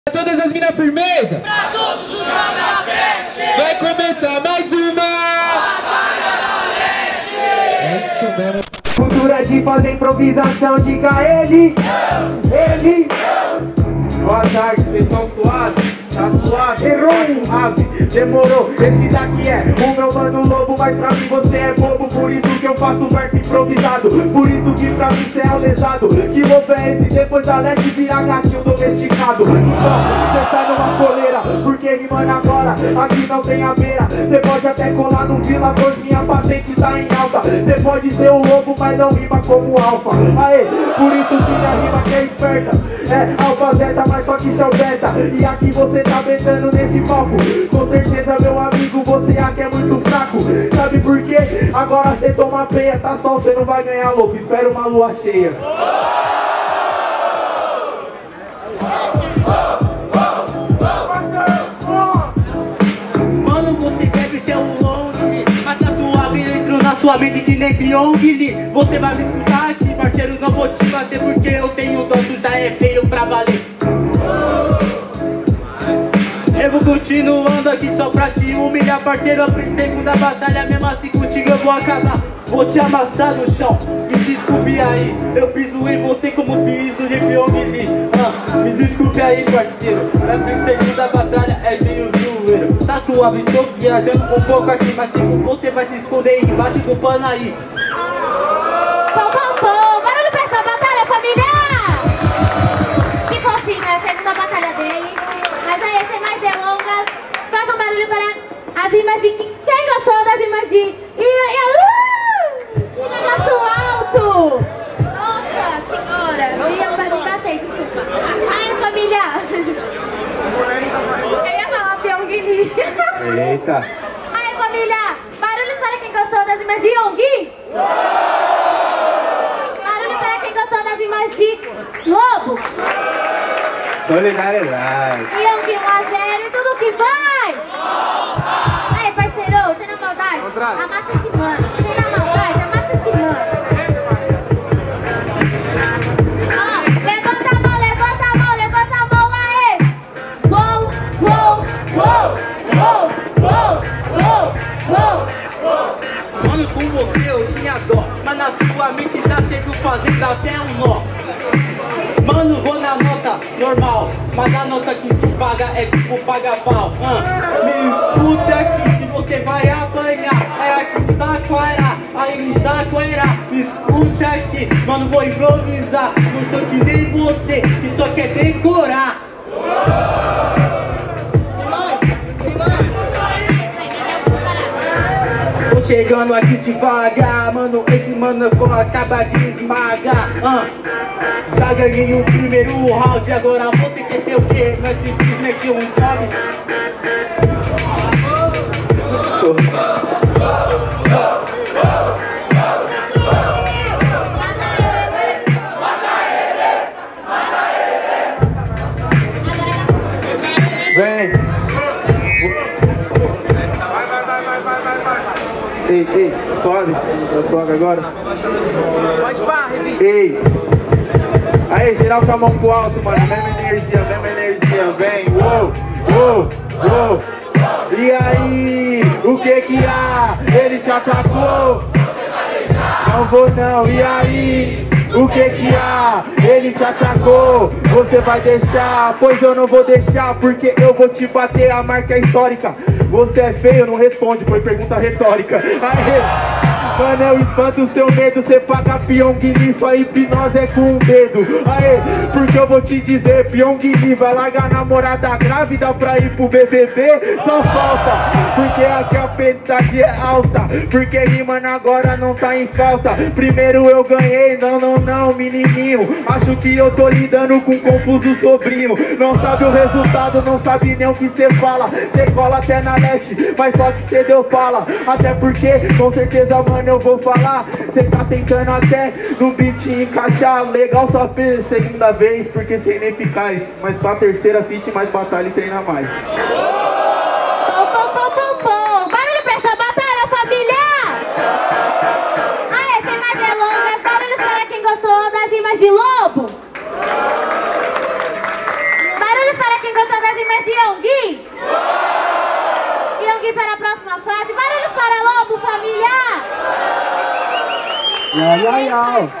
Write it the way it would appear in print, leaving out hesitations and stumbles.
Pra todas as minas firmeza, pra todos os canabestes, vai começar mais uma Batalha da Leste. É isso mesmo. Cultura de fazer improvisação, diga ele. Boa tarde, vocês estão suaves? Tá suave? Errou, suave, demorou. Esse daqui é o meu mano lobo, mas pra mim você é bobo. Por isso que eu faço verso improvisado, por isso que pra mim cê é o lesado. Que lobo é esse? Depois da Leste vira gatinho domesticado. Então, cê tá numa coleira, porque rimando agora, aqui não tem a beira. Cê pode até colar no Vila 2, minha patente tá em alta. Cê pode ser o lobo, mas não rima como alfa. Aê, por isso que minha rima que é esperta. É alfa zeta, mas só que cê é o beta. E aqui você tá betando nesse palco. Com certeza, meu amigo, você aqui é muito fraco. Sabe por quê? Agora cê toma peia, tá sol, cê não vai ganhar louco. Espera uma lua cheia. Mano, você deve ser um long, mas tá suave, entro na sua mente que nem Pyong. Você vai me escutar aqui, parceiro, não vou te bater porque eu tenho dom, tu já é feio pra valer. Eu vou continuando aqui só pra te humilhar, parceiro. Segunda batalha, mesmo assim contigo eu vou acabar. Vou te amassar no chão, me desculpe aí. Eu piso em você como piso de Pyong Lee. Me desculpe aí, parceiro. Segunda batalha é meio zoeiro. Tá suave, tô viajando um pouco aqui, mas tipo, você vai se esconder embaixo do pano aí. Barulho pra essa batalha, família! Que fofinho, é a segunda batalha dele. Mas aí, sem mais delongas, façam barulho para as rimas de... Quem gostou das rimas de... Que negócio alto! Nossa senhora! Vi um barulho da sei, desculpa. Aí, família! Eu ia falar Pyong Lee. Eita. Aí, família! Barulhos para quem gostou das rimas de Yonggi! Barulho para quem gostou das rimas de Lobo! Solidariedade. Yonggi 1 a 0 e tudo que vai! Aí, parceiro, sem na maldade, amassa esse mano. Sem na maldade, amassa esse mano. Ó, levanta a mão, levanta a mão, levanta a mão, aê! Uou, uou, uou, uou, uou, uou, uou. Mano, com você eu tinha dó, mas na tua mente tá chego fazendo até um nó. Mano, vou na nota normal, mas a nota que tu paga é tipo paga-pau. Me escute aqui que você vai apanhar. É aqui no Taquara, aí no Taquara. Me escute aqui, mano, vou improvisar. Não sou que nem você, que só quer decorar. Tô chegando aqui devagar, mano, esse mano vou acabar de esmagar. Já ganhei o primeiro round, agora você quer ser o quê? Não é simplesmente um snob? Vem. Ei, sobe. Tá suave agora? Pode pá, revista. Ei. Aí, geral com a mão pro alto, mano. Mesma energia, vem. Uou, uou, uou. E aí, o que há? Ele te atacou. Não vou não, e aí? O que há? Ele te atacou. Você vai deixar? Pois eu não vou deixar, porque eu vou te bater, a marca é histórica. Você é feio, não responde, foi pergunta retórica. Aê! Mano, eu espanto o seu medo, cê paga Pyong Lee, sua hipnose é com um dedo. Aê, porque eu vou te dizer, Pyong Lee vai largar a namorada grávida pra ir pro BBB? Só falta, porque aqui a penalidade é alta, porque rimando agora não tá em falta. Primeiro eu ganhei, não, menininho. Acho que eu tô lidando com um confuso sobrinho. Não sabe o resultado, não sabe nem o que cê fala. Cê cola até na net, mas só que cê deu fala. Até porque, com certeza, mano, eu vou falar. Cê tá tentando até no beat encaixar. Legal só pela segunda vez, porque cê é ineficaz. Mas pra terceira assiste mais batalha e treina mais. Barulho pra essa batalha, família! Aê, sem mais delongas, barulhos para quem gostou das rimas de Lobo! Barulhos para quem Yongui? Yongui para a próxima fase. Barulhos para Lobo, família! Yo, yo, yo.